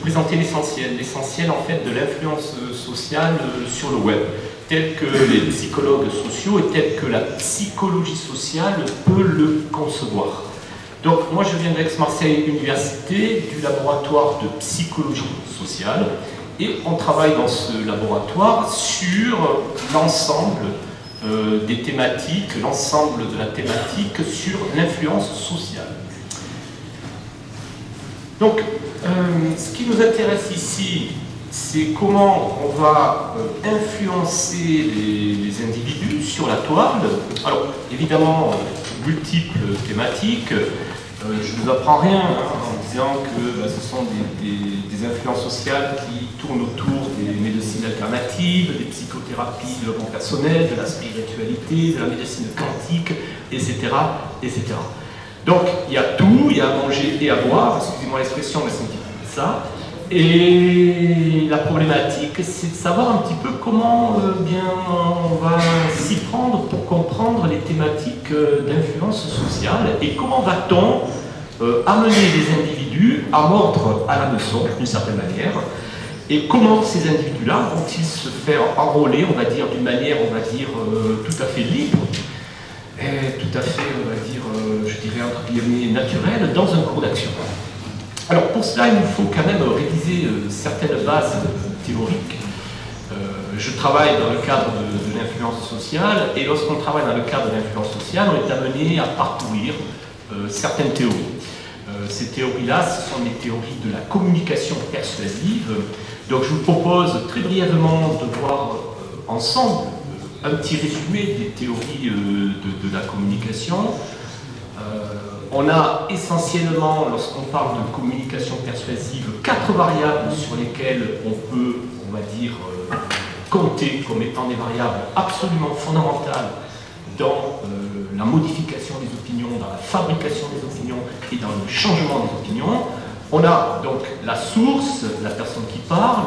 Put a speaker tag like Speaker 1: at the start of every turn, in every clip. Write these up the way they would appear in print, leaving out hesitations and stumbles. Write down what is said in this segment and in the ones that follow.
Speaker 1: présenter l'essentiel en fait de l'influence sociale sur le web, tel que les psychologues sociaux et tel que la psychologie sociale peut le concevoir. Donc moi je viens d'Aix-Marseille Université, du laboratoire de psychologie sociale, et on travaille dans ce laboratoire sur l'ensemble des thématiques, l'ensemble de la thématique sur l'influence sociale. Donc, ce qui nous intéresse ici, c'est comment on va influencer les individus sur la toile. Alors, évidemment, multiples thématiques. Je ne vous apprends rien en disant que ce sont des influences sociales qui tournent autour des médecines alternatives, des psychothérapies, de développement personnel, de la spiritualité, de la médecine quantique, etc., etc. Donc, il y a tout, il y a à manger et à boire, excusez-moi l'expression, mais c'est un petit peu ça. Et la problématique, c'est de savoir un petit peu comment bien on va s'y prendre pour comprendre les thématiques d'influence sociale et comment va-t-on amener les individus à mordre à la leçon, d'une certaine manière, et comment ces individus-là vont-ils se faire enrôler, on va dire, d'une manière, on va dire, tout à fait libre, et tout à fait, on va dire, je dirais, entre guillemets, naturelle, dans un cours d'action. Alors pour cela, il nous faut quand même réviser certaines bases théoriques. Je travaille dans le cadre de l'influence sociale, et lorsqu'on travaille dans le cadre de l'influence sociale, on est amené à parcourir certaines théories. Ces théories-là, ce sont les théories de la communication persuasive. Donc je vous propose très brièvement de voir ensemble un petit résumé des théories de la communication. On a essentiellement, lorsqu'on parle de communication persuasive, 4 variables sur lesquelles on peut, on va dire, compter comme étant des variables absolument fondamentales dans la modification des opinions, dans la fabrication des opinions et dans le changement des opinions. On a donc la source, la personne qui parle,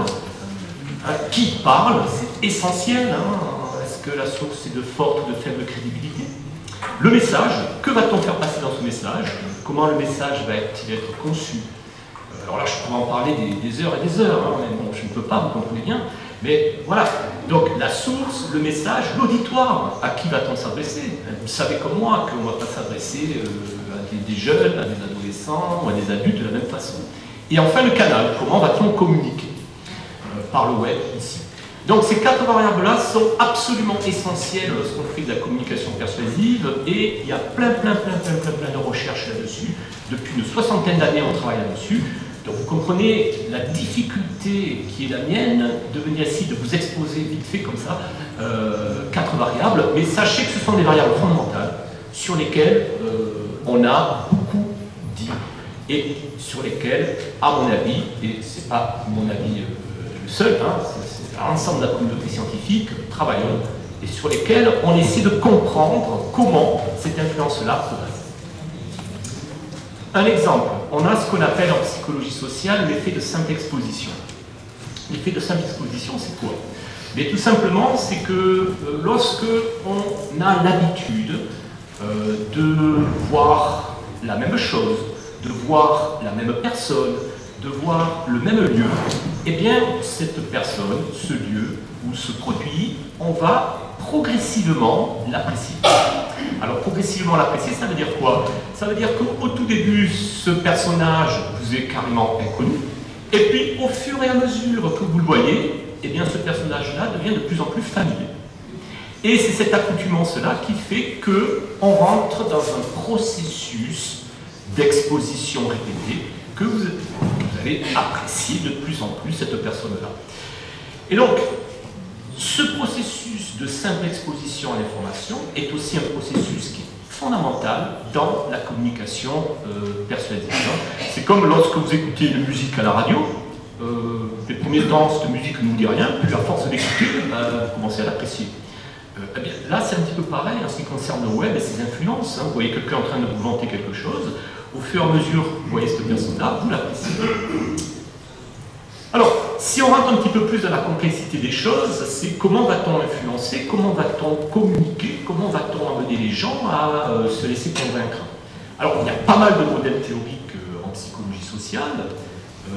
Speaker 1: c'est essentiel. Est-ce que la source est de forte ou de faible crédibilité? Le message, que va-t-on faire passer dans ce message? Comment le message va-t-il être conçu? Alors là, je pourrais en parler des heures et des heures, mais bon, je ne peux pas, vous comprenez bien. Mais voilà, donc la source, le message, l'auditoire, à qui va-t-on s'adresser? Vous savez comme moi qu'on ne va pas s'adresser à des jeunes, à des adolescents ou à des adultes de la même façon. Et enfin le canal, comment va-t-on communiquer par le web ici? Donc ces 4 variables-là sont absolument essentielles lorsqu'on fait de la communication persuasive, et il y a plein de recherches là-dessus. Depuis une 60aine d'années, on travaille là-dessus. Donc vous comprenez la difficulté qui est la mienne de venir ici, de vous exposer vite fait comme ça 4 variables, mais sachez que ce sont des variables fondamentales sur lesquelles on a beaucoup dit et sur lesquelles, à mon avis, et c'est pas mon avis le seul, c'est l'ensemble de la communauté scientifique, travaillons, et sur lesquelles on essaie de comprendre comment cette influence-là progresse. Un exemple, on a ce qu'on appelle en psychologie sociale l'effet de simple exposition. L'effet de simple exposition, c'est quoi? Mais tout simplement, c'est que lorsque on a l'habitude de voir la même chose, de voir la même personne, de voir le même lieu, eh bien, cette personne, ce lieu ou ce produit, on va progressivement l'apprécier. Alors, progressivement l'apprécier, ça veut dire quoi? Ça veut dire qu'au tout début, ce personnage vous est carrément inconnu, et puis au fur et à mesure que vous le voyez, eh bien, ce personnage-là devient de plus en plus familier. Et c'est cette accoutumance-là qui fait qu'on rentre dans un processus d'exposition répétée que vous allez apprécier de plus en plus cette personne-là. Et donc, ce processus de simple exposition à l'information est aussi un processus qui est fondamental dans la communication persuasive. C'est comme lorsque vous écoutez une musique à la radio, les premiers temps, cette musique ne vous dit rien, puis à force d'écouter, vous commencez à l'apprécier. Eh bien, là, c'est un petit peu pareil en ce qui concerne le web et ses influences. Vous voyez quelqu'un en train de vous vanter quelque chose, au fur et à mesure que vous voyez cette personne-là, vous l'appréciez. Alors, si on rentre un petit peu plus dans la complexité des choses, c'est comment va-t-on influencer, comment va-t-on communiquer, comment va-t-on amener les gens à se laisser convaincre. Alors, il y a pas mal de modèles théoriques en psychologie sociale.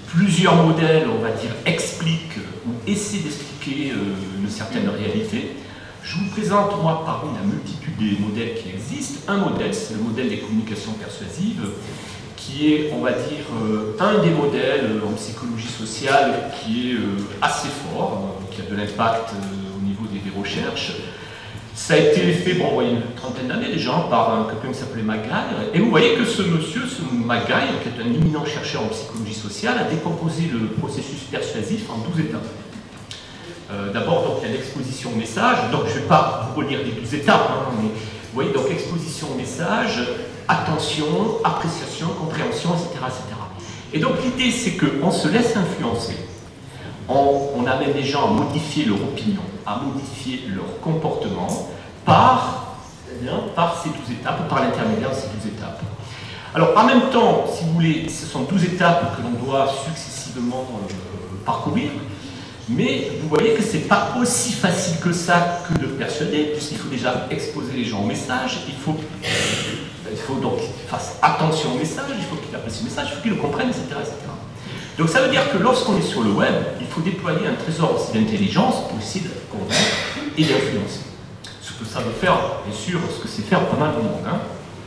Speaker 1: Plusieurs modèles, on va dire, expliquent ou essaient d'expliquer une certaine réalité. Je vous présente, moi, parmi la multitude des modèles qui existent, un modèle, c'est le modèle des communications persuasives, qui est, on va dire, un des modèles en psychologie sociale qui est assez fort, qui a de l'impact au niveau des recherches. Ça a été fait, bon, il y a une trentaine d'années déjà, par quelqu'un qui s'appelait McGuire. Et vous voyez que ce monsieur, ce McGuire, qui est un éminent chercheur en psychologie sociale, a décomposé le processus persuasif en 12 étapes. D'abord, donc, il y a l'exposition au message. Donc, je ne vais pas vous relire les 12 étapes, hein, mais vous voyez, donc, exposition au message, attention, appréciation, compréhension, etc. etc. Et donc, l'idée, c'est qu'on se laisse influencer. On amène les gens à modifier leur opinion, à modifier leur comportement par ces 12 étapes, par l'intermédiaire de ces 12 étapes. Alors, en même temps, si vous voulez, ce sont 12 étapes que l'on doit successivement parcourir, mais vous voyez que ce n'est pas aussi facile que ça que de persuader, puisqu'il faut déjà exposer les gens au message, il faut donc qu'ils fassent attention au message, il faut qu'ils apprécient le message, il faut qu'ils le comprennent, etc., etc. Donc ça veut dire que lorsqu'on est sur le web, il faut déployer un trésor aussi d'intelligence pour essayer de convaincre et d'influencer. Ce que ça veut faire, bien sûr, ce que c'est faire pas mal de monde. Hein.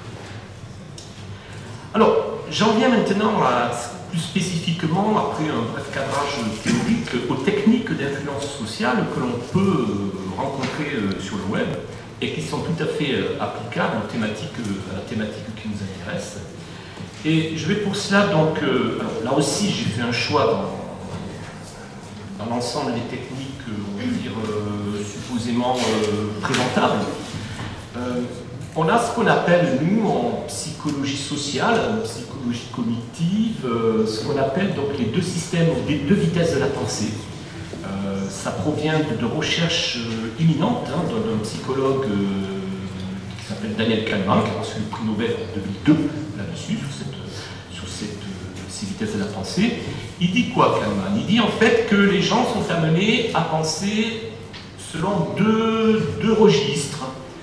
Speaker 1: Alors, j'en viens maintenant plus spécifiquement, après un bref cadrage théorique, aux techniques d'influence sociale que l'on peut rencontrer sur le web et qui sont tout à fait applicables à la thématique qui nous intéresse. Et je vais pour cela, donc, alors, là aussi j'ai fait un choix dans l'ensemble des techniques, on va dire, supposément présentables. On a ce qu'on appelle, nous, en psychologie sociale, en psychologie cognitive, ce qu'on appelle donc les deux systèmes, les deux vitesses de la pensée. Ça provient de recherches imminentes d'un psychologue qui s'appelle Daniel Kahneman, qui a reçu le prix Nobel en 2002 là-dessus, sur ces vitesses de la pensée. Il dit quoi, Kahneman? Il dit en fait que les gens sont amenés à penser selon deux registres.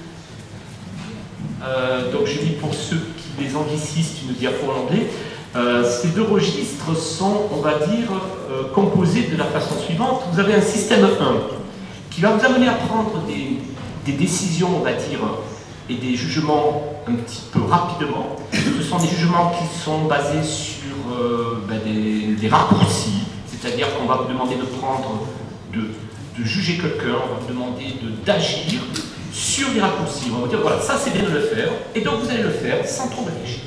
Speaker 1: Donc je dis pour ceux qui les anglicistes, une diapo en anglais, ces deux registres sont, on va dire, composés de la façon suivante. Vous avez un système 1 qui va vous amener à prendre des décisions, on va dire, et des jugements un petit peu rapidement. Ce sont des jugements qui sont basés sur des raccourcis, c'est-à-dire qu'on va vous demander de prendre, de juger quelqu'un, on va vous demander d'agir sur des raccourcis. On va vous dire, voilà, ça c'est bien de le faire, et donc vous allez le faire sans trop réfléchir.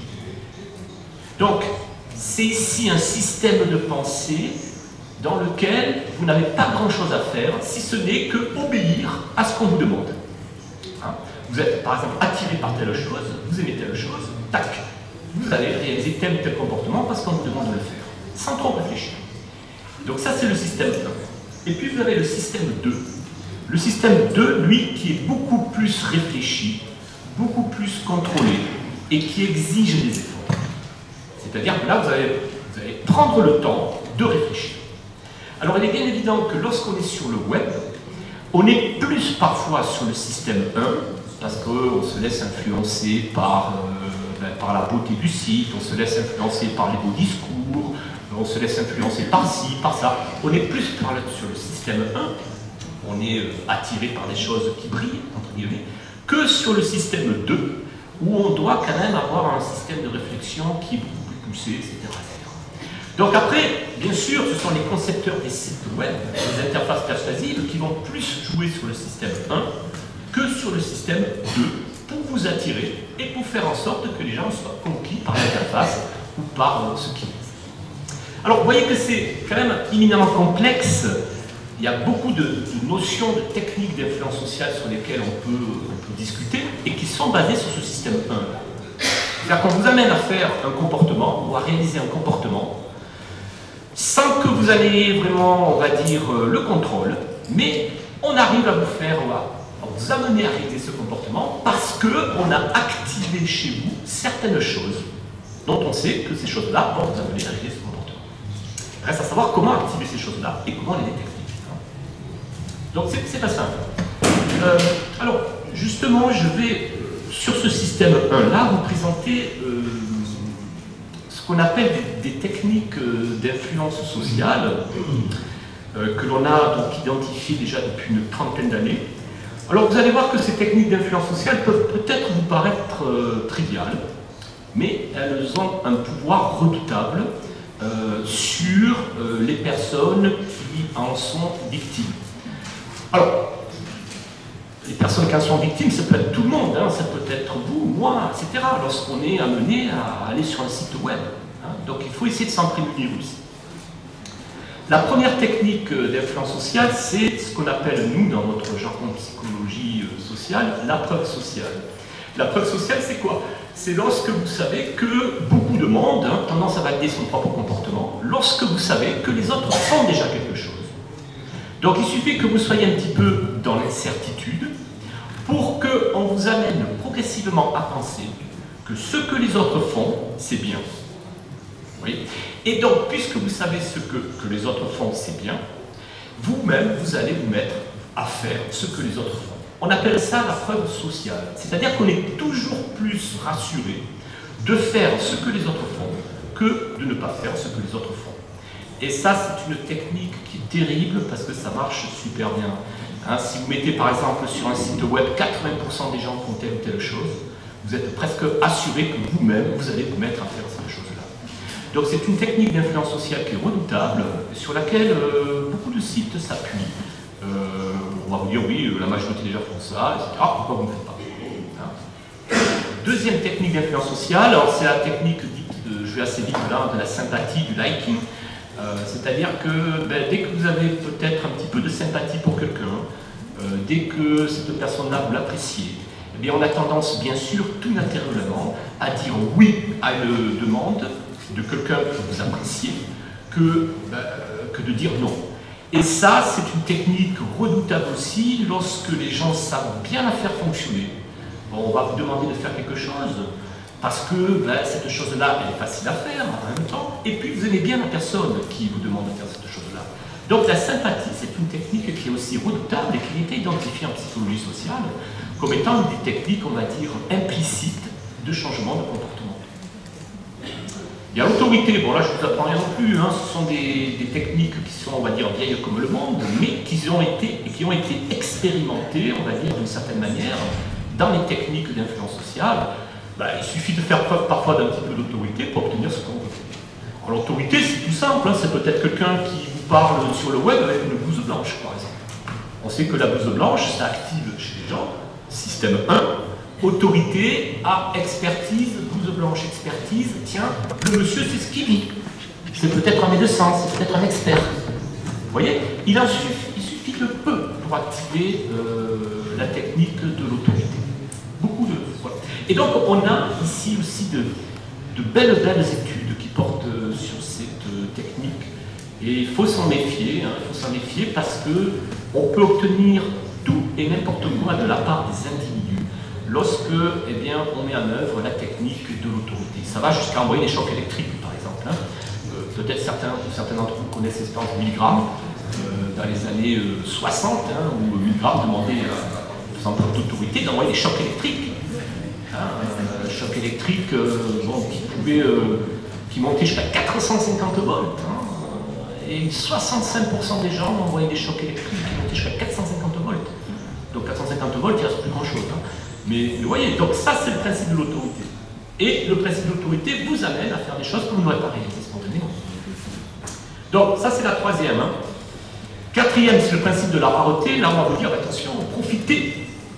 Speaker 1: Donc, c'est ici un système de pensée dans lequel vous n'avez pas grand-chose à faire, si ce n'est que obéir à ce qu'on vous demande. Hein? Vous êtes, par exemple, attiré par telle chose, vous aimez telle chose, tac, vous allez réaliser tel ou tel comportement parce qu'on vous demande de le faire, sans trop réfléchir. Donc ça, c'est le système 1. Et puis, vous avez le système 2. Le système 2, lui, qui est beaucoup plus réfléchi, beaucoup plus contrôlé, et qui exige des efforts. C'est-à-dire que là, vous allez prendre le temps de réfléchir. Alors, il est bien évident que lorsqu'on est sur le web, on est plus parfois sur le système 1, parce qu'on se laisse influencer par la beauté du site, on se laisse influencer par les beaux discours, on se laisse influencer par ci, par ça. On est plus sur le système 1, on est attiré par des choses qui brillent, entre guillemets, que sur le système 2, où on doit quand même avoir un système de réflexion qui est beaucoup plus poussé, etc. Donc après, bien sûr, ce sont les concepteurs des sites web, des interfaces persuasives, qui vont plus jouer sur le système 1 que sur le système 2, pour vous attirer et pour faire en sorte que les gens soient conquis par l'interface ou par ce qu'ils disent. Alors, vous voyez que c'est quand même éminemment complexe. Il y a beaucoup de notions, de techniques d'influence sociale sur lesquelles on peut discuter et qui sont basées sur ce système 1. C'est-à-dire qu'on vous amène à faire un comportement ou à réaliser un comportement sans que vous ayez vraiment, on va dire, le contrôle, mais on arrive à vous faire, à vous amener à réaliser ce comportement parce qu'on a activé chez vous certaines choses dont on sait que ces choses-là vont vous amener à réaliser ce comportement. Reste à savoir comment activer ces choses-là et comment les détecter. Donc c'est pas simple. Alors, justement, je vais, sur ce système 1-là, vous présenter ce qu'on appelle des techniques d'influence sociale que l'on a donc identifiées déjà depuis une trentaine d'années. Alors vous allez voir que ces techniques d'influence sociale peuvent peut-être vous paraître triviales, mais elles ont un pouvoir redoutable sur les personnes qui en sont victimes. Alors, les personnes qui en sont victimes, ça peut être tout le monde, hein, ça peut être vous, moi, etc. Lorsqu'on est amené à aller sur un site web. Hein, donc il faut essayer de s'en prémunir aussi. La première technique d'influence sociale, c'est ce qu'on appelle, nous, dans notre jargon de psychologie sociale, la preuve sociale. La preuve sociale, c'est quoi? C'est lorsque vous savez que beaucoup de monde a tendance à valider son propre comportement, lorsque vous savez que les autres font déjà quelque chose. Donc il suffit que vous soyez un petit peu dans l'incertitude pour qu'on vous amène progressivement à penser que ce que les autres font, c'est bien. Oui. Et donc, puisque vous savez ce que les autres font, c'est bien, vous-même, vous allez vous mettre à faire ce que les autres font. On appelle ça la preuve sociale. C'est-à-dire qu'on est toujours plus rassuré de faire ce que les autres font que de ne pas faire ce que les autres font. Et ça, c'est une technique qui est terrible parce que ça marche super bien. Hein, si vous mettez par exemple sur un site web 80% des gens font telle ou telle chose, vous êtes presque assuré que vous-même, vous allez vous mettre à faire cette chose-là. Donc c'est une technique d'influence sociale qui est redoutable, sur laquelle beaucoup de sites s'appuient. On va vous dire, oui, la majorité des gens font ça, etc. Pourquoi vous ne le faites pas? Hein. Deuxième technique d'influence sociale, c'est la technique dite, je vais assez vite là, de la sympathie, du liking. C'est-à-dire que dès que vous avez peut-être un petit peu de sympathie pour quelqu'un, dès que cette personne-là vous l'appréciez, eh bien on a tendance, bien sûr, tout naturellement, à dire oui à une demande de quelqu'un que vous appréciez que de dire non. Et ça, c'est une technique redoutable aussi lorsque les gens savent bien la faire fonctionner. Bon, on va vous demander de faire quelque chose parce que cette chose-là, elle est facile à faire en même temps, et puis vous aimez bien la personne qui vous demande de faire cette chose-là. Donc la sympathie, c'est une technique qui est aussi redoutable et qui a été identifiée en psychologie sociale comme étant une des techniques, on va dire, implicites de changement de comportement. Il y a l'autorité, bon là je ne vous apprends rien non plus, hein, ce sont des techniques qui sont, on va dire, vieilles comme le monde, mais qui ont été expérimentées, on va dire, d'une certaine manière, dans les techniques d'influence sociale. Il suffit de faire preuve parfois d'un petit peu d'autorité pour obtenir ce qu'on veut. Alors l'autorité, c'est tout simple, hein, c'est peut-être quelqu'un qui vous parle sur le web avec une blouse blanche, par exemple. On sait que la blouse blanche, ça active chez les gens, système 1, autorité à expertise, blouse blanche, expertise, tiens, le monsieur c'est ce qu'il dit. C'est peut-être un médecin, c'est peut-être un expert. Vous voyez, il suffit de peu pour activer la technique de l'autorité. Beaucoup de... Voilà. Et donc on a ici aussi de belles études qui portent sur cette technique. Et il faut s'en méfier, hein, il faut s'en méfier parce qu'on peut obtenir tout et n'importe quoi de la part des individus lorsque, eh bien, on met en œuvre la technique de l'autorité. Ça va jusqu'à envoyer des chocs électriques, par exemple. Hein. Peut-être certains d'entre vous connaissent l'expérience de Milgram dans les années 60, hein, où Milgram demandait, faisant preuve d'autorité, d'envoyer des chocs électriques. Hein, chocs électriques qui montaient jusqu'à 450 volts. Hein, et 65% des gens ont envoyé des chocs électriques qui montaient jusqu'à 450 volts. Donc 450 volts, il ne reste plus grand-chose. Hein. Mais vous voyez, donc ça c'est le principe de l'autorité. Et le principe de l'autorité vous amène à faire des choses que vous n'aurez pas réalisées spontanément. Donc ça c'est la troisième. Hein. Quatrième, c'est le principe de la rareté. Là on va vous dire, attention, profitez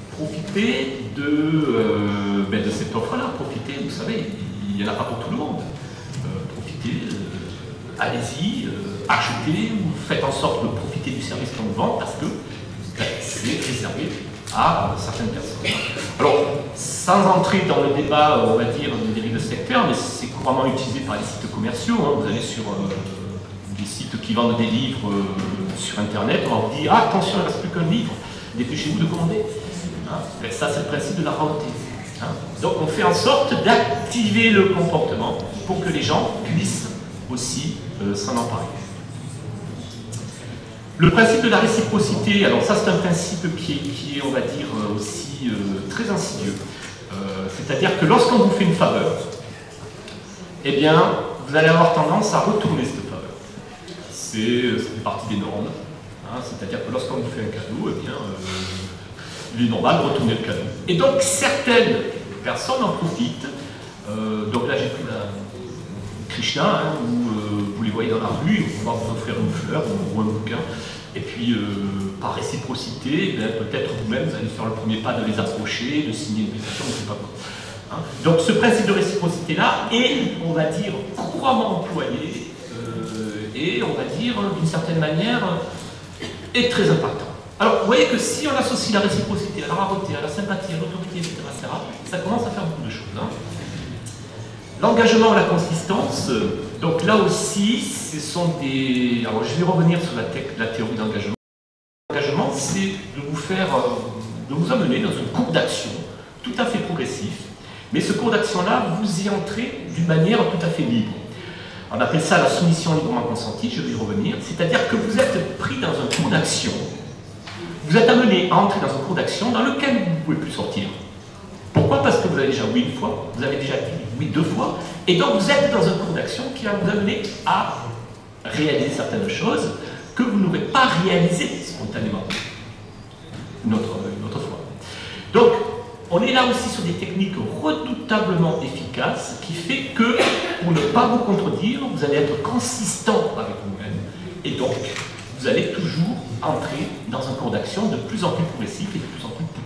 Speaker 1: de cette offre-là. Profitez, vous savez, il n'y en a pas pour tout le monde. Profitez, allez-y, achetez ou faites en sorte de profiter du service qu'on vous vend parce que c'est réservé à certaines personnes. Alors, sans entrer dans le débat, on va dire, des dérives de secteur, mais c'est couramment utilisé par les sites commerciaux. Hein. Vous allez sur des sites qui vendent des livres sur Internet, on va vous dire, ah, attention, il ne reste plus qu'un livre, dépêchez-vous de commander. Hein. Et ça, c'est le principe de la rareté. Hein. Donc, on fait en sorte d'activer le comportement pour que les gens puissent aussi s'en emparer. Le principe de la réciprocité, alors ça c'est un principe qui est, on va dire, aussi très insidieux. C'est-à-dire que lorsqu'on vous fait une faveur, eh bien, vous allez avoir tendance à retourner cette faveur. Ça fait partie des normes. Hein, c'est-à-dire que lorsqu'on vous fait un cadeau, eh bien, il est normal de retourner le cadeau. Et donc certaines personnes en profitent. Donc là j'ai pris Krishna, hein, où vous les voyez dans la rue, on va vous offrir une fleur ou un bouquin. Et puis, par réciprocité, peut-être vous-même, vous allez faire le premier pas de les approcher, de signer une pétition, je ne sais pas quoi. Hein. Donc, ce principe de réciprocité-là est, on va dire, couramment employé et, on va dire, d'une certaine manière, est très impactant. Alors, vous voyez que si on associe la réciprocité à la rareté, à la sympathie, à l'autorité, etc., ça commence à faire beaucoup de choses. Hein. L'engagement, la consistance, donc là aussi, ce sont des... Alors je vais revenir sur la théorie d'engagement. L'engagement, c'est de vous amener dans une courbe d'action tout à fait progressif, mais ce cours d'action-là, vous y entrez d'une manière tout à fait libre. On appelle ça la soumission librement consentie, je vais y revenir, c'est-à-dire que vous êtes pris dans un cours d'action, vous êtes amené à entrer dans un cours d'action dans lequel vous ne pouvez plus sortir. Pourquoi? Parce que vous avez déjà oui une fois, vous avez déjà dit oui 2 fois, et donc vous êtes dans un cours d'action qui va vous amener à réaliser certaines choses que vous n'aurez pas réalisées spontanément une autre fois. Donc, on est là aussi sur des techniques redoutablement efficaces qui fait que, pour ne pas vous contredire, vous allez être consistant avec vous-même, et donc vous allez toujours entrer dans un cours d'action de plus en plus progressif et de plus en plus coûteux.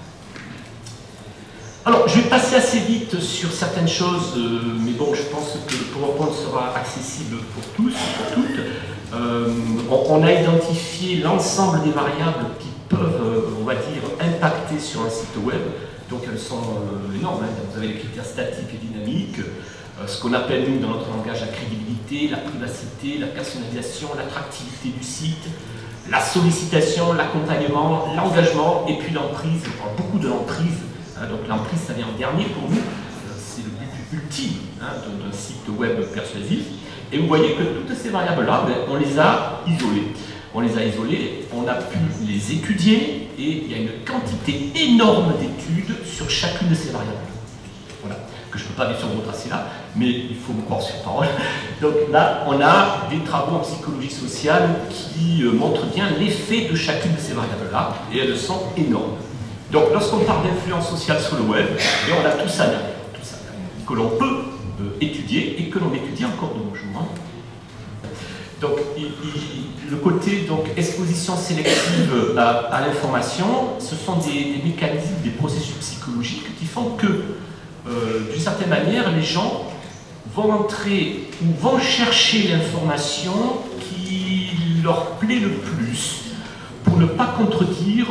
Speaker 1: Alors, je vais passer assez vite sur certaines choses, mais bon, je pense que le PowerPoint sera accessible pour tous, pour toutes. On a identifié l'ensemble des variables qui peuvent, on va dire, impacter sur un site web. Donc, elles sont énormes. Hein. Vous avez les critères statiques et dynamiques, ce qu'on appelle, nous, dans notre langage, la crédibilité, la privacité, la personnalisation, l'attractivité du site, la sollicitation, l'accompagnement, l'engagement, et puis l'emprise. On parle beaucoup de l'emprise. Donc l'emprise, ça vient en dernier pour nous, c'est le but ultime d'un site web persuasif. Et vous voyez que toutes ces variables-là, on les a isolées. On les a isolées, on a pu les étudier, et il y a une quantité énorme d'études sur chacune de ces variables. Voilà, que je ne peux pas bien sûr vous retracer là, mais il faut me croire sur parole. Donc là, on a des travaux en psychologie sociale qui montrent bien l'effet de chacune de ces variables-là, et elles sont énormes. Donc, lorsqu'on parle d'influence sociale sur le web, on a tout ça derrière, que l'on peut étudier et que l'on étudie encore de nos jours. Hein. Donc, le côté donc, exposition sélective à l'information, ce sont des mécanismes, des processus psychologiques qui font que, d'une certaine manière, les gens vont entrer ou vont chercher l'information qui leur plaît le plus pour ne pas contredire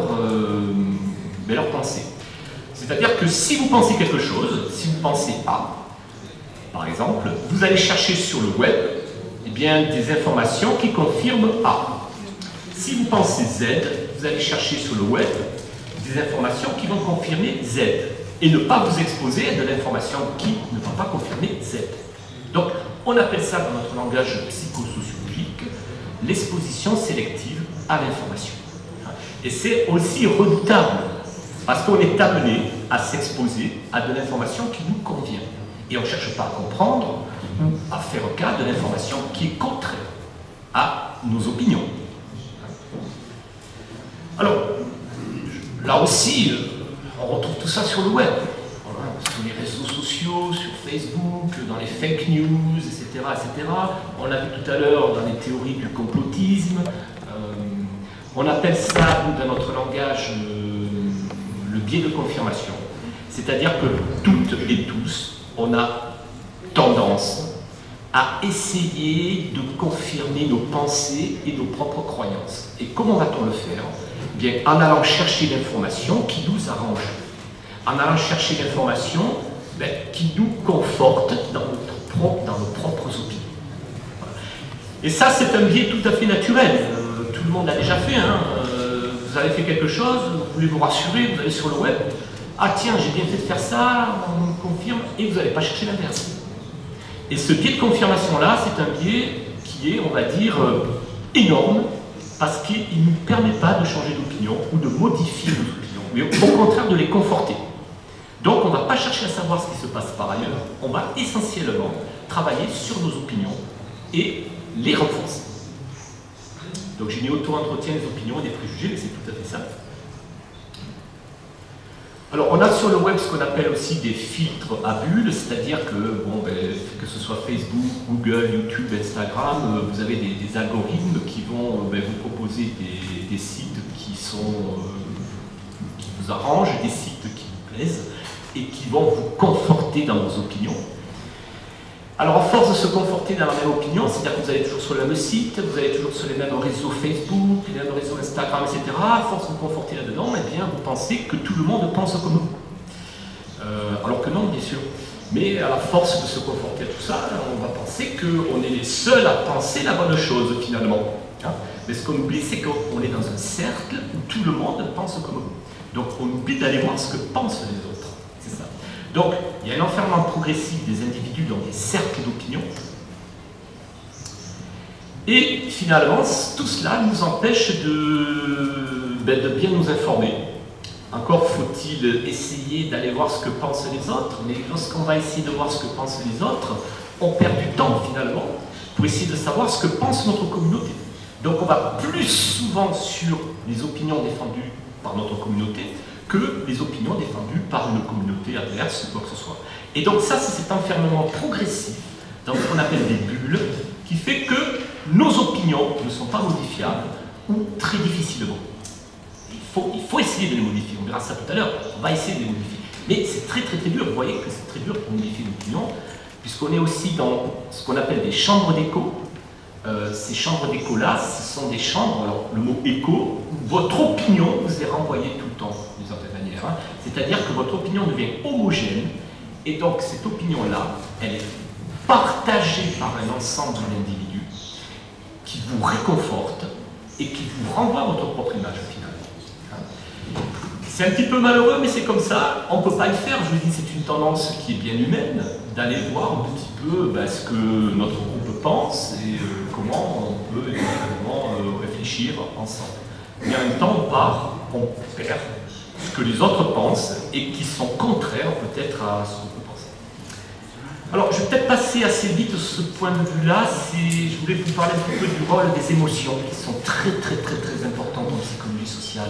Speaker 1: leur pensée. C'est-à-dire que si vous pensez quelque chose, si vous pensez A, par exemple, vous allez chercher sur le web eh bien, des informations qui confirment A. Si vous pensez Z, vous allez chercher sur le web des informations qui vont confirmer Z et ne pas vous exposer à de l'information qui ne va pas confirmer Z. Donc, on appelle ça dans notre langage psychosociologique l'exposition sélective à l'information. Et c'est aussi redoutable parce qu'on est amené à s'exposer à de l'information qui nous convient. Et on ne cherche pas à comprendre ou à faire cas de l'information qui est contraire à nos opinions. Alors, là aussi, on retrouve tout ça sur le web. Voilà, sur les réseaux sociaux, sur Facebook, dans les fake news, etc. etc. On l'a vu tout à l'heure dans les théories du complotisme. On appelle ça, dans notre langage, le biais de confirmation. C'est-à-dire que toutes et tous, on a tendance à essayer de confirmer nos pensées et nos propres croyances. Et comment va-t-on le faire? Bien, en allant chercher l'information qui nous arrange. En allant chercher l'information qui nous conforte dans nos propres opinions. Voilà. Et ça, c'est un biais tout à fait naturel. Tout le monde l'a déjà fait. Hein. Vous avez fait quelque chose, vous voulez vous rassurer, vous allez sur le web. Ah tiens, j'ai bien fait de faire ça, on me confirme, et vous n'allez pas chercher l'inverse. Et ce biais de confirmation-là, c'est un biais qui est, on va dire, énorme, parce qu'il ne nous permet pas de changer d'opinion ou de modifier nos opinions, mais au contraire de les conforter. Donc on ne va pas chercher à savoir ce qui se passe par ailleurs, on va essentiellement travailler sur nos opinions et les renforcer. Donc j'ai mis auto-entretien des opinions et des préjugés, mais c'est tout à fait ça. Alors on a sur le web ce qu'on appelle aussi des filtres à bulles, c'est-à-dire que, bon, que ce soit Facebook, Google, YouTube, Instagram, vous avez des algorithmes qui vont vous proposer des sites qui vous arrangent, des sites qui vous plaisent et qui vont vous conforter dans vos opinions. Alors, à force de se conforter dans la même opinion, c'est-à-dire que vous allez toujours sur le même site, vous allez toujours sur les mêmes réseaux Facebook, les mêmes réseaux Instagram, etc. À force de vous conforter là-dedans, eh bien, vous pensez que tout le monde pense comme vous. Alors que non, bien sûr. Mais à la force de se conforter à tout ça, on va penser qu'on est les seuls à penser la bonne chose, finalement. Mais ce qu'on oublie, c'est qu'on est dans un cercle où tout le monde pense comme vous. Donc, on oublie d'aller voir ce que pensent les autres. C'est ça. Donc, il y a un enfermement progressif des individus dans des cercles d'opinion. Et finalement, tout cela nous empêche de bien nous informer. Encore faut-il essayer d'aller voir ce que pensent les autres, mais lorsqu'on va essayer de voir ce que pensent les autres, on perd du temps finalement pour essayer de savoir ce que pense notre communauté. Donc on va plus souvent sur les opinions défendues par notre communauté que les opinions défendues par une communauté adverse ou quoi que ce soit. Et donc ça, c'est cet enfermement progressif dans ce qu'on appelle des bulles qui fait que nos opinions ne sont pas modifiables ou très difficilement. Il faut essayer de les modifier, on verra ça tout à l'heure, on va essayer de les modifier. Mais c'est très dur, vous voyez que c'est très dur pour modifier l'opinion, puisqu'on est aussi dans ce qu'on appelle des chambres d'écho. Ces chambres d'écho-là, ce sont des chambres, alors le mot écho, où votre opinion vous est renvoyée tout le temps, d'une certaine manière. C'est-à-dire que votre opinion devient homogène, et donc cette opinion-là, elle est partagée par un ensemble d'individus qui vous réconforte et qui vous renvoie votre propre image au final. C'est un petit peu malheureux, mais c'est comme ça, on ne peut pas le faire. Je vous dis, c'est une tendance qui est bien humaine, d'aller voir un petit peu ce que notre groupe pense et comment on peut éventuellement réfléchir ensemble. Mais en même temps, on perd ce que les autres pensent et qui sont contraires peut-être à ce qu'on peut penser. Alors, je vais peut-être passer assez vite ce point de vue-là. Je voulais vous parler un petit peu du rôle des émotions qui sont très importantes en psychologie sociale.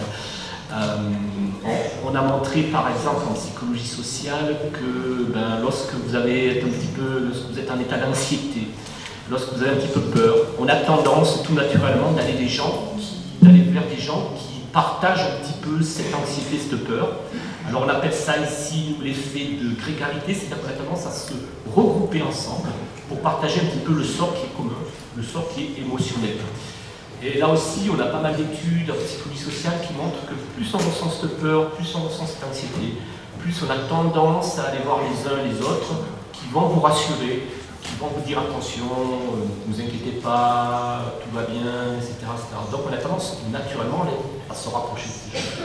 Speaker 1: On a montré par exemple en psychologie sociale que lorsque vous êtes en état d'anxiété, lorsque vous avez un petit peu peur, on a tendance tout naturellement d'aller vers des gens qui partagent un petit peu cette anxiété, cette peur. Alors on appelle ça ici l'effet de grégarité, c'est-à-dire qu'on a tendance à se regrouper ensemble pour partager un petit peu le sort qui est commun, le sort qui est émotionnel. Et là aussi, on a pas mal d'études en psychologie sociale qui montrent que plus on ressent cette peur, plus on ressent cette anxiété, plus on a tendance à aller voir les uns les autres qui vont vous rassurer, qui vont vous dire attention, ne vous inquiétez pas, tout va bien, etc., etc. Donc on a tendance naturellement à se rapprocher de ces gens.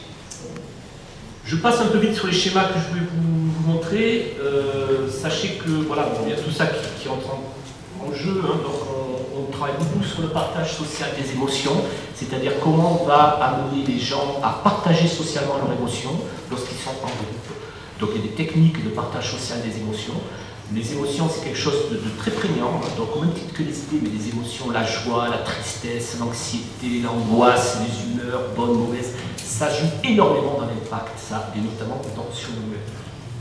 Speaker 1: Je passe un peu vite sur les schémas que je voulais vous montrer. Sachez que voilà, il y a tout ça qui entre en jeu, donc on travaille beaucoup sur le partage social des émotions, c'est-à-dire comment on va amener les gens à partager socialement leurs émotions lorsqu'ils sont en groupe. Donc il y a des techniques de partage social des émotions. Les émotions, c'est quelque chose de très prégnant, donc au même titre que les idées, mais les émotions, la joie, la tristesse, l'anxiété, l'angoisse, les humeurs, bonnes, mauvaises, ça joue énormément dans l'impact, ça, et notamment sur le web.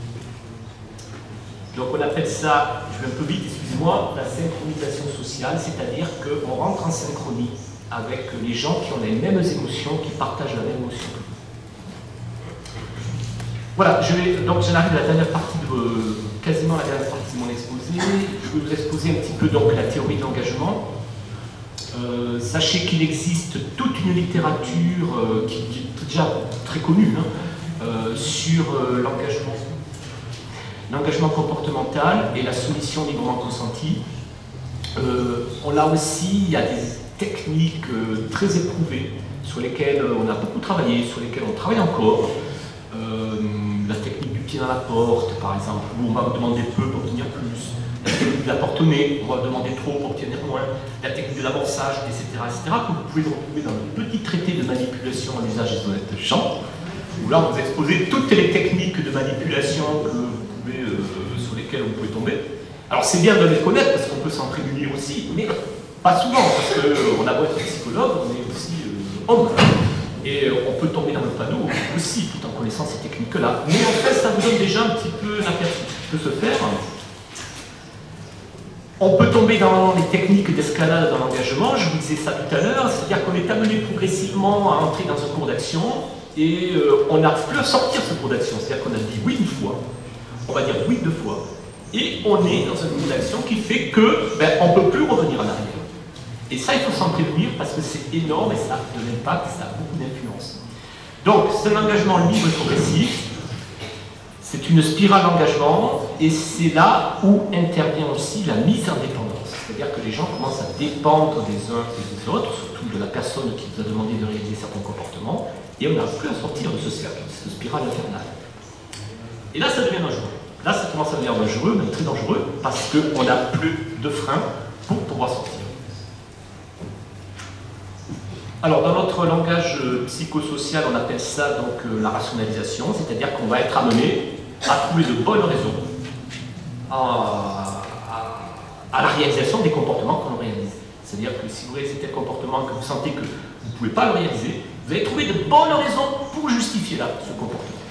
Speaker 1: Donc on appelle ça, je vais un peu vite, excusez-moi, la synchronisation sociale, c'est-à-dire qu'on rentre en synchronie avec les gens qui ont les mêmes émotions, qui partagent la même émotion. Voilà, donc j'en arrive à la dernière partie quasiment la dernière partie de mon exposé. Je vais vous exposer un petit peu donc la théorie de l'engagement. Sachez qu'il existe toute une littérature qui est déjà très connue sur l'engagement. L'engagement comportemental et la soumission librement consentie. Là aussi, il y a des techniques très éprouvées sur lesquelles on a beaucoup travaillé, sur lesquelles on travaille encore. La technique du pied dans la porte, par exemple, où on va demander peu pour obtenir plus. La technique de la porte au nez, on va demander trop pour obtenir moins. La technique de l'amorçage, etc., que vous pouvez retrouver dans le petit traité de manipulation à l'usage des honnêtes gens, où là, on vous expose toutes les techniques de manipulation sur lesquelles vous pouvez tomber. Alors c'est bien de les connaître parce qu'on peut s'en prémunir aussi, mais pas souvent, parce qu'on a beau être psychologue, on est aussi homme. Et on peut tomber dans le panneau aussi, tout en connaissant ces techniques-là. Mais en fait, ça vous donne déjà un petit peu l'aperçu de ce que peut se faire. On peut tomber dans les techniques d'escalade dans l'engagement, je vous disais ça tout à l'heure, c'est-à-dire qu'on est amené progressivement à entrer dans un cours d'action et on n'arrive plus à sortir ce cours d'action. C'est-à-dire qu'on a dit oui une fois, on va dire oui deux fois, et on est dans un cours d'action qui fait que on ne peut plus revenir en arrière. Et ça, il faut s'en prévenir parce que c'est énorme et ça a de l'impact et ça a beaucoup d'influence. Donc, c'est un engagement libre et progressif. C'est une spirale d'engagement et c'est là où intervient aussi la mise en dépendance. C'est-à-dire que les gens commencent à dépendre des uns et des autres, surtout de la personne qui vous a demandé de réaliser certains comportements, et on n'arrive plus à sortir de ce cercle, de cette spirale infernale. Et là, ça devient dangereux. Là, ça commence à devenir dangereux, même très dangereux, parce qu'on n'a plus de frein pour pouvoir sortir. Alors, dans notre langage psychosocial, on appelle ça donc la rationalisation, c'est-à-dire qu'on va être amené à trouver de bonnes raisons à la réalisation des comportements qu'on réalise. C'est-à-dire que si vous réalisez tel comportement que vous sentez que vous ne pouvez pas le réaliser, vous allez trouver de bonnes raisons pour justifier là, ce comportement.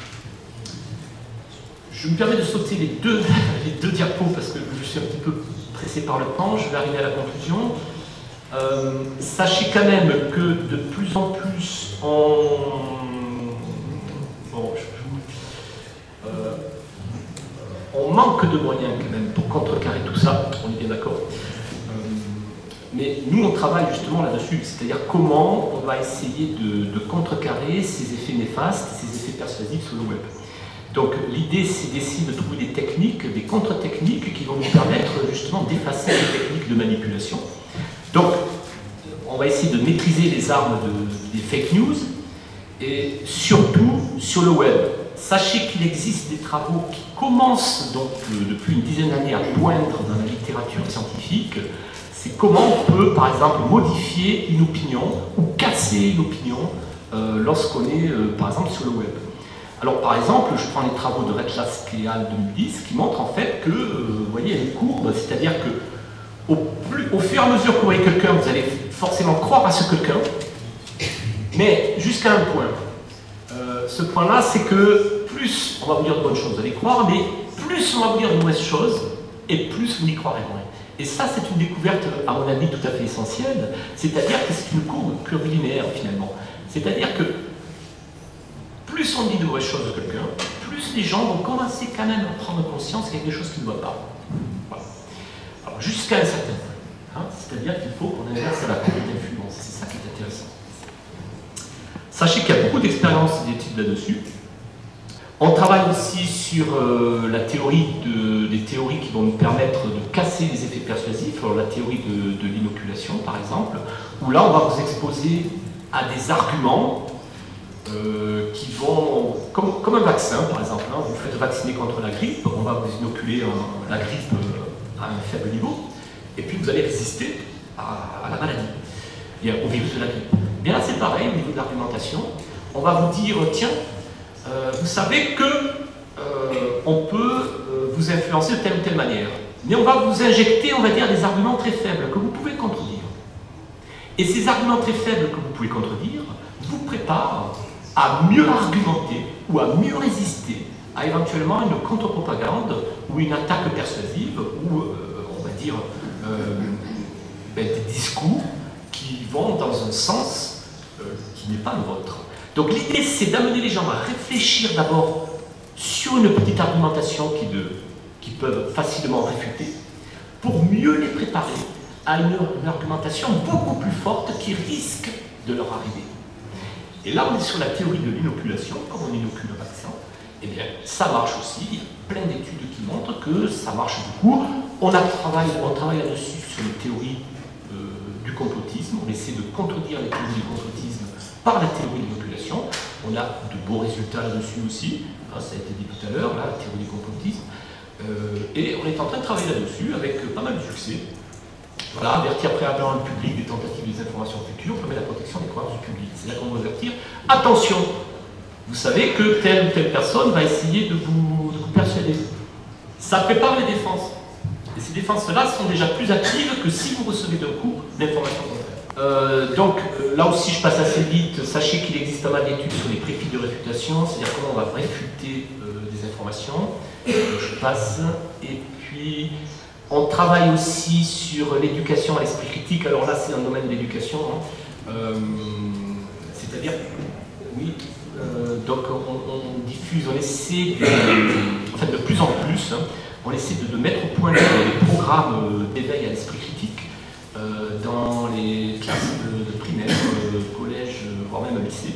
Speaker 1: Je me permets de sauter les deux diapos parce que je suis un petit peu pressé par le temps, je vais arriver à la conclusion. Sachez quand même que de plus en plus on manque de moyens quand même pour contrecarrer tout ça, on est bien d'accord. Mais nous on travaille justement là-dessus, c'est-à-dire comment on va essayer de contrecarrer ces effets néfastes, ces effets persuasifs sur le web. Donc l'idée c'est d'essayer de trouver des techniques, des contre-techniques qui vont nous permettre justement d'effacer les techniques de manipulation. Donc, on va essayer de maîtriser les armes des fake news et surtout sur le web. Sachez qu'il existe des travaux qui commencent donc depuis une dizaine d'années à poindre dans la littérature scientifique. C'est comment on peut, par exemple, modifier une opinion ou casser une opinion lorsqu'on est, par exemple, sur le web. Alors, par exemple, je prends les travaux de Retlas et al. 2010 qui montrent en fait que, vous voyez, il y a une courbe, c'est-à-dire que au fur et à mesure que vous voyez quelqu'un, vous allez forcément croire à ce quelqu'un, mais jusqu'à un point. Ce point-là, c'est que plus on va vous dire de bonnes choses, vous allez croire, mais plus on va vous dire de mauvaises choses, et plus vous n'y croirez moins. Et ça, c'est une découverte, à mon avis, tout à fait essentielle, c'est-à-dire que c'est une courbe curvilinéaire, finalement. C'est-à-dire que plus on dit de mauvaises choses de quelqu'un, plus les gens vont commencer quand même à prendre conscience qu'il y a quelque chose qui ne va pas. Voilà. Alors, jusqu'à un certain point. C'est-à-dire qu'il faut qu'on inverse la courbe d'influence. C'est ça qui est intéressant. Sachez qu'il y a beaucoup d'expériences et d'études là-dessus. On travaille aussi sur la théorie des théories qui vont nous permettre de casser les effets persuasifs. Alors, la théorie de l'inoculation, par exemple, où là, on va vous exposer à des arguments qui vont, comme un vaccin, par exemple. Vous faites vacciner contre la grippe, on va vous inoculer la grippe à un faible niveau, et puis vous allez résister à la maladie, au virus de la grippe. Bien là, c'est pareil, au niveau de l'argumentation, on va vous dire, tiens, vous savez que on peut vous influencer de telle ou telle manière, mais on va vous injecter, on va dire, des arguments très faibles que vous pouvez contredire. Et ces arguments très faibles que vous pouvez contredire vous préparent à mieux argumenter ou à mieux résister à éventuellement une contre-propagande ou une attaque persuasive ou, on va dire, des discours qui vont dans un sens qui n'est pas le vôtre. Donc l'idée, c'est d'amener les gens à réfléchir d'abord sur une petite argumentation qu'ils peuvent facilement réfuter pour mieux les préparer à une argumentation beaucoup plus forte qui risque de leur arriver. Et là, on est sur la théorie de l'inoculation, comme on inocule un vaccin. Eh bien, ça marche aussi. Il y a plein d'études qui montrent que ça marche beaucoup. On travaille là-dessus sur les théories du complotisme. On essaie de contredire les théories du complotisme par la théorie de l'inoculation. On a de beaux résultats là-dessus aussi. Ça a été dit tout à l'heure, la théorie du complotisme. Et on est en train de travailler là-dessus avec pas mal de succès. Voilà, avertir préalablement le public des tentatives des informations futures permet la protection des croyances du public. C'est là qu'on va avertir. Attention, vous savez que telle ou telle personne va essayer de vous persuader. Ça prépare les défenses. Et ces défenses-là sont déjà plus actives que si vous recevez d'un coup l'information contraire. Donc là aussi je passe assez vite. Sachez qu'il existe pas mal d'études sur les préfix de réfutation, c'est-à-dire comment on va réfuter des informations. Je passe. Et puis on travaille aussi sur l'éducation à l'esprit critique. Alors là c'est un domaine de l'éducation, hein. C'est-à-dire, oui, donc on diffuse, on essaie en fait de plus en plus, hein, on essaie de mettre au point des programmes d'éveil à l'esprit critique dans les classes de primaire, collège, voire même lycée.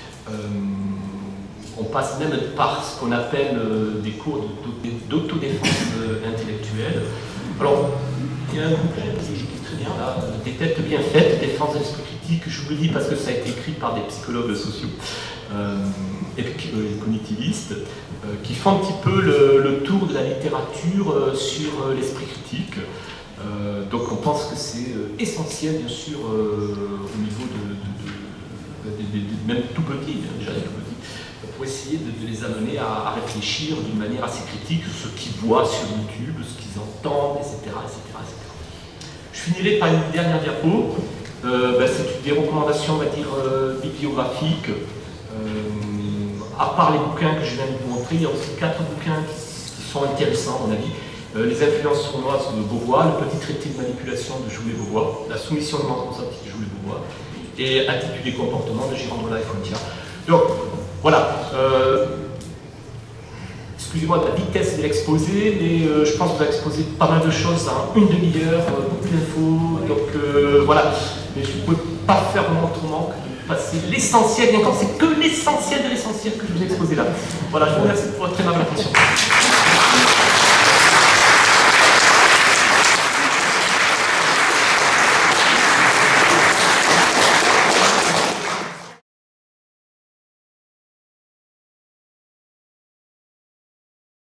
Speaker 1: On passe même par ce qu'on appelle des cours d'autodéfense intellectuelle. Alors, il y a un bouquin qui est très bien là, des têtes bien faites, défense de l'esprit critique. Je vous le dis parce que ça a été écrit par des psychologues sociaux et cognitivistes qui font un petit peu le tour de la littérature sur l'esprit critique. Donc on pense que c'est essentiel, bien sûr, au niveau même tout petit, hein, déjà les tout petits, pour essayer de les amener à réfléchir d'une manière assez critique sur ce qu'ils voient sur YouTube, ce qu'ils entendent, etc., etc., etc. Je finirai par une dernière diapo. C'est des recommandations, on va dire, bibliographiques. À part les bouquins que je viens de vous montrer, il y a aussi 4 bouquins qui sont intéressants, à mon avis. Les influences sournoises de Beauvois, le petit traité de manipulation de Joulet-Beauvois, la soumission de responsabilité de Joulet-Beauvois, et Attitude et comportement de Girandola et Fontia. Donc, voilà. Excusez-moi de la vitesse de l'exposé, mais je pense que vous avez exposé pas mal de choses en une demi-heure, beaucoup d'infos, donc voilà. Mais je ne peux pas faire autrement que de passer l'essentiel, et encore c'est que l'essentiel de l'essentiel que je vous ai exposé là. Voilà, je vous remercie pour votre très aimable attention.